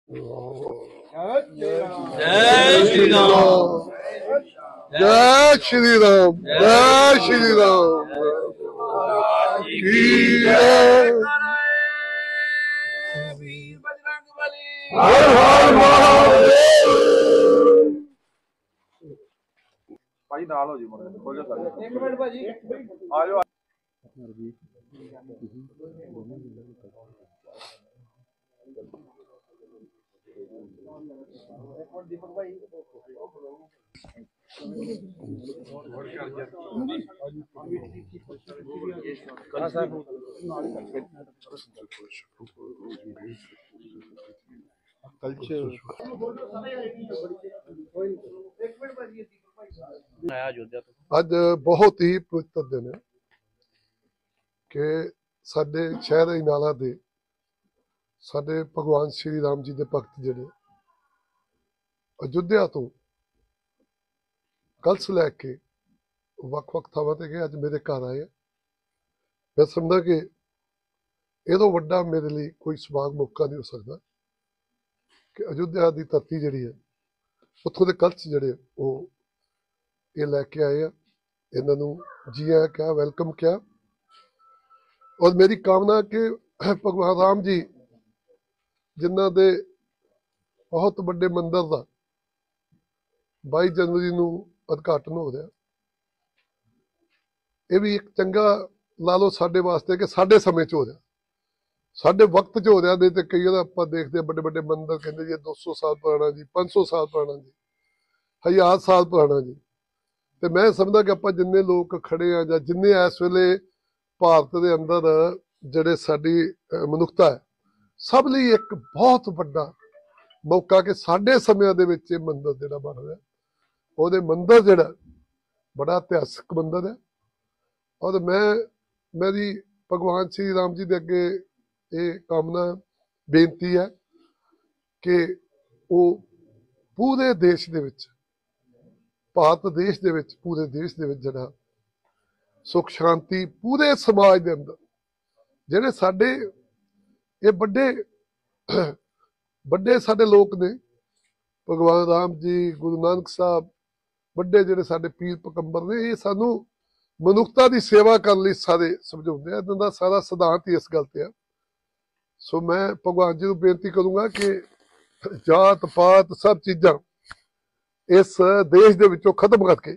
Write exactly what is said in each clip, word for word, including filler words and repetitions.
जय श्री राम, जय श्री राम, जय श्री राम की जय। हर हर महादेव। भाई नाल हो जी मुंडे हो जा सारे एक मिनट भाजी आ जाओ दीपक भाई ਅੱਜ ਬਹੁਤ ਹੀ ਪਵਿੱਤਰ ਦਿਨ ਹੈ ਕਿ ਸਾਡੇ ਸ਼ਹਿਰ ਇਨਾਲਾ ਦੇ ਸਾਡੇ ਭਗਵਾਨ ਸ਼੍ਰੀ ਰਾਮ ਜੀ ਦੇ ਭਗਤ ਜਿਹੜੇ ਅਯੁੱਧਿਆ ਤੋਂ ਕਲਸ਼ ਲੈ ਕੇ ਵੱਖ-ਵੱਖ ਥਾਵਾਂ ਤੇ ਗਏ, ਅੱਜ ਮੇਰੇ ਘਰ ਆਏ। ਮੈਂ ਸਮਝਦਾ ਕਿ ਇਹ ਤੋਂ ਵੱਡਾ ਮੇਰੇ ਲਈ ਕੋਈ ਸੁਭਾਗ ਮੌਕਾ ਨਹੀਂ ਹੋ ਸਕਦਾ ਕਿ ਅਯੁੱਧਿਆ ਦੀ ਧਰਤੀ ਜਿਹੜੀ ਹੈ ਉੱਥੋਂ ਦੇ ਕਲਸ਼ ਜਿਹੜੇ ਉਹ ਇਹ ਲੈ ਕੇ ਆਏ ਆ। ਇਹਨਾਂ ਨੂੰ ਜੀ ਆਇਆਂ ਕਿਹਾ, ਵੈਲਕਮ ਕਿਹਾ। ਔਰ ਮੇਰੀ ਕਾਮਨਾ ਕਿ ਭਗਵਾਨ ਰਾਮ ਜੀ ਜਿਨ੍ਹਾਂ ਦੇ ਬਹੁਤ ਵੱਡੇ ਮੰਦਿਰ ਦਾ ਬਾਈ ਜਨਵਰੀ ਨੂੰ ਉਦਘਾਟਨ ਹੋ ਰਿਹਾ, ਇਹ ਵੀ ਇੱਕ ਚੰਗਾ ਲਾ ਲਓ ਸਾਡੇ ਵਾਸਤੇ ਕਿ ਸਾਡੇ ਸਮੇਂ 'ਚ ਹੋ ਰਿਹਾ, ਸਾਡੇ ਵਕਤ 'ਚ ਹੋ ਰਿਹਾ। ਨਹੀਂ ਤੇ ਕਈ ਵਾਰ ਆਪਾਂ ਦੇਖਦੇ ਵੱਡੇ ਵੱਡੇ ਮੰਦਿਰ ਕਹਿੰਦੇ ਜੀ ਦੋ ਸੌ ਸਾਲ ਪੁਰਾਣਾ ਜੀ, ਪੰਜ ਸੌ ਸਾਲ ਪੁਰਾਣਾ ਜੀ, ਹਜ਼ਾਰ ਸਾਲ ਪੁਰਾਣਾ ਜੀ। ਤੇ ਮੈਂ ਸਮਝਦਾ ਕਿ ਆਪਾਂ ਜਿੰਨੇ ਲੋਕ ਖੜੇ ਆ ਜਾਂ ਜਿੰਨੇ ਇਸ ਵੇਲੇ ਭਾਰਤ ਦੇ ਅੰਦਰ ਜਿਹੜੇ ਸਾਡੀ ਮਨੁੱਖਤਾ ਹੈ, ਸਭ ਲਈ ਇੱਕ ਬਹੁਤ ਵੱਡਾ ਮੌਕਾ ਕਿ ਸਾਡੇ ਸਮਿਆਂ ਦੇ ਵਿੱਚ ਇਹ ਮੰਦਿਰ ਜਿਹੜਾ ਬਣ ਰਿਹਾ, ਉਹਦੇ ਮੰਦਿਰ ਜਿਹੜਾ ਬੜਾ ਇਤਿਹਾਸਕ ਮੰਦਿਰ ਹੈ। ਔਰ ਮੈਂ ਮੇਰੀ ਭਗਵਾਨ ਸ਼੍ਰੀ ਰਾਮ ਜੀ ਦੇ ਅੱਗੇ ਇਹ ਕਾਮਨਾ ਬੇਨਤੀ ਹੈ ਕਿ ਉਹ ਪੂਰੇ ਦੇਸ਼ ਦੇ ਵਿੱਚ, ਭਾਰਤ ਦੇਸ਼ ਦੇ ਵਿੱਚ, ਪੂਰੇ ਦੇਸ਼ ਦੇ ਵਿੱਚ ਜਿਹੜਾ ਸੁਖ ਸ਼ਾਂਤੀ ਪੂਰੇ ਸਮਾਜ ਦੇ ਅੰਦਰ ਜਿਹੜੇ ਸਾਡੇ ਇਹ ਵੱਡੇ ਵੱਡੇ ਸਾਡੇ ਲੋਕ ਨੇ, ਭਗਵਾਨ ਰਾਮ ਜੀ, ਗੁਰੂ ਨਾਨਕ ਸਾਹਿਬ, ਵੱਡੇ ਜਿਹੜੇ ਸਾਡੇ ਪੀਰ ਪੈਗੰਬਰ ਨੇ, ਇਹ ਸਾਨੂੰ ਮਨੁੱਖਤਾ ਦੀ ਸੇਵਾ ਕਰਨ ਲਈ ਸਾਰੇ ਸਮਝਾਉਂਦੇ ਆ। ਇਹਨਾਂ ਦਾ ਸਾਰਾ ਸਿਧਾਂਤ ਹੀ ਇਸ ਗੱਲ ਤੇ ਆ। ਸੋ ਮੈਂ ਭਗਵਾਨ ਜੀ ਨੂੰ ਬੇਨਤੀ ਕਰੂੰਗਾ ਕਿ ਜਾਤ ਪਾਤ ਸਭ ਚੀਜ਼ਾਂ ਇਸ ਦੇਸ਼ ਦੇ ਵਿੱਚੋਂ ਖਤਮ ਕਰਕੇ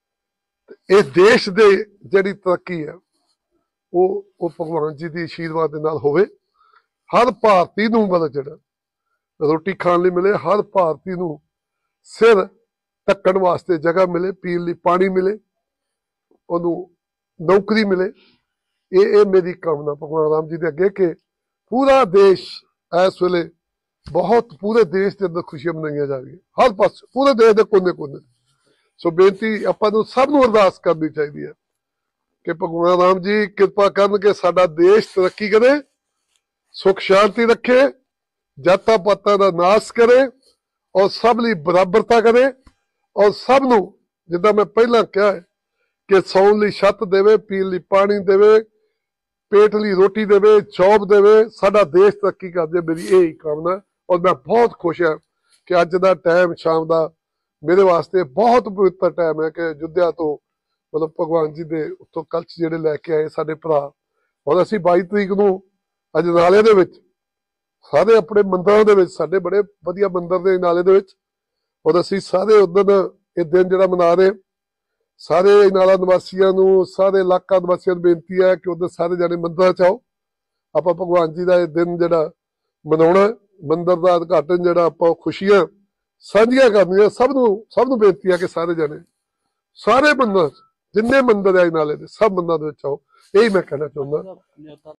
ਇਸ ਦੇਸ਼ ਦੇ ਜਿਹੜੀ ਤਰੱਕੀ ਹੈ ਉਹ ਉਹ ਭਗਵਾਨ ਜੀ ਦੀ ਆਸ਼ੀਰਵਾਦ ਦੇ ਨਾਲ ਹੋਵੇ। ਹਰ ਭਾਰਤੀ ਨੂੰ ਮਤਲਬ ਜਿਹੜਾ ਰੋਟੀ ਖਾਣ ਲਈ ਮਿਲੇ, ਹਰ ਭਾਰਤੀ ਨੂੰ ਸਿਰ ਢੱਕਣ ਵਾਸਤੇ ਜਗ੍ਹਾ ਮਿਲੇ, ਪੀਣ ਲਈ ਪਾਣੀ ਮਿਲੇ, ਉਹਨੂੰ ਨੌਕਰੀ ਮਿਲੇ। ਇਹ ਇਹ ਮੇਰੀ ਕਾਮਨਾ ਭਗਵਾਨ ਰਾਮ ਜੀ ਦੇ ਅੱਗੇ ਕਿ ਪੂਰਾ ਦੇਸ਼ ਇਸ ਵੇਲੇ ਬਹੁਤ ਪੂਰੇ ਦੇਸ਼ ਦੇ ਅੰਦਰ ਖੁਸ਼ੀਆਂ ਮਨਾਈਆਂ ਜਾ ਰਹੀਆਂ, ਹਰ ਪਾਸੇ ਪੂਰੇ ਦੇਸ਼ ਦੇ ਕੋਨੇ ਕੋਨੇ। ਸੋ ਬੇਨਤੀ ਆਪਾਂ ਨੂੰ ਸਭ ਨੂੰ ਅਰਦਾਸ ਕਰਨੀ ਚਾਹੀਦੀ ਹੈ ਕਿ ਭਗਵਾਨ ਰਾਮ ਜੀ ਕਿਰਪਾ ਕਰਨ ਕਿ ਸਾਡਾ ਦੇਸ਼ ਤਰੱਕੀ ਕਰੇ, ਸੁਖ ਸ਼ਾਂਤੀ ਰੱਖੇ, ਜਾਤਾਂ ਪਾਤਾਂ ਦਾ ਨਾਸ਼ ਕਰੇ ਔਰ ਸਭ ਲਈ ਬਰਾਬਰਤਾ ਕਰੇ ਔਰ ਸਭ ਨੂੰ, ਜਿੱਦਾਂ ਮੈਂ ਪਹਿਲਾਂ ਕਿਹਾ ਹੈ, ਕਿ ਸੌਣ ਲਈ ਛੱਤ ਦੇਵੇ, ਪੀਣ ਲਈ ਪਾਣੀ ਦੇਵੇ, ਪੇਟ ਲਈ ਰੋਟੀ ਦੇਵੇ, ਜੌਬ ਦੇਵੇ, ਸਾਡਾ ਦੇਸ਼ ਤਰੱਕੀ ਕਰ ਜਾਏ। ਮੇਰੀ ਇਹ ਹੀ ਕਾਮਨਾ। ਔਰ ਮੈਂ ਬਹੁਤ ਖੁਸ਼ ਹਾਂ ਕਿ ਅੱਜ ਦਾ ਟਾਈਮ ਸ਼ਾਮ ਦਾ ਮੇਰੇ ਵਾਸਤੇ ਬਹੁਤ ਪਵਿੱਤਰ ਟਾਈਮ ਹੈ ਕਿ ਅਯੁੱਧਿਆ ਤੋਂ ਮਤਲਬ ਭਗਵਾਨ ਜੀ ਦੇ ਉੱਤੋਂ ਕਲਸ਼ ਜਿਹੜੇ ਲੈ ਕੇ ਆਏ ਸਾਡੇ ਭਰਾ। ਔਰ ਅਸੀਂ ਬਾਈ ਤਰੀਕ ਨੂੰ ਅਜਨਾਲੇ ਦੇ ਵਿੱਚ ਸਾਰੇ ਆਪਣੇ ਮੰਦਿਰਾਂ ਦੇ ਵਿੱਚ, ਸਾਡੇ ਬੜੇ ਵਧੀਆ ਮੰਦਿਰ ਦੇ ਨਾਲੇ ਦੇ ਵਿੱਚ, ਔਰ ਅਸੀਂ ਸਾਰੇ ਉਦੋਂ ਇਹ ਦਿਨ ਜਿਹੜਾ ਮਨਾ ਰਹੇ। ਸਾਰੇ ਨਾਲਾ ਨਿਵਾਸੀਆਂ ਨੂੰ, ਸਾਰੇ ਇਲਾਕਾ ਨਿਵਾਸੀਆਂ ਨੂੰ ਬੇਨਤੀ ਹੈ ਕਿ ਉਧਰ ਸਾਰੇ ਜਾਣੇ ਮੰਦਿਰਾਂ 'ਚ ਆਓ। ਆਪਾਂ ਭਗਵਾਨ ਜੀ ਦਾ ਇਹ ਦਿਨ ਜਿਹੜਾ ਮਨਾਉਣਾ, ਮੰਦਿਰ ਦਾ ਉਦਘਾਟਨ ਜਿਹੜਾ, ਆਪਾਂ ਖੁਸ਼ੀਆਂ ਸਾਂਝੀਆਂ ਕਰਨੀਆਂ। ਸਭ ਨੂੰ ਸਭ ਨੂੰ ਬੇਨਤੀ ਹੈ ਕਿ ਸਾਰੇ ਜਾਣੇ ਸਾਰੇ ਮੰਦਿਰ, ਜਿੰਨੇ ਮੰਦਿਰ ਹੈ ਨਾਲੇ ਦੇ, ਸਭ ਮੰਦਿਰਾਂ ਦੇ ਵਿੱਚ ਆਓ। ਇਹੀ ਮੈਂ ਕਹਿਣਾ ਚਾਹੁੰਦਾ।